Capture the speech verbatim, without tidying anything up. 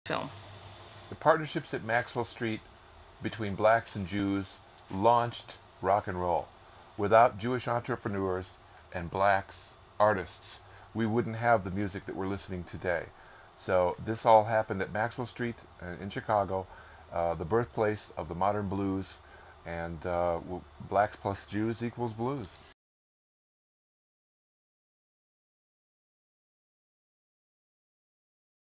film. The partnerships at Maxwell Street between blacks and Jews launched rock and roll. Without Jewish entrepreneurs and blacks artists, we wouldn't have the music that we're listening today. So this all happened at Maxwell Street uh, in Chicago, uh, the birthplace of the modern blues, and uh, blacks plus Jews equals blues.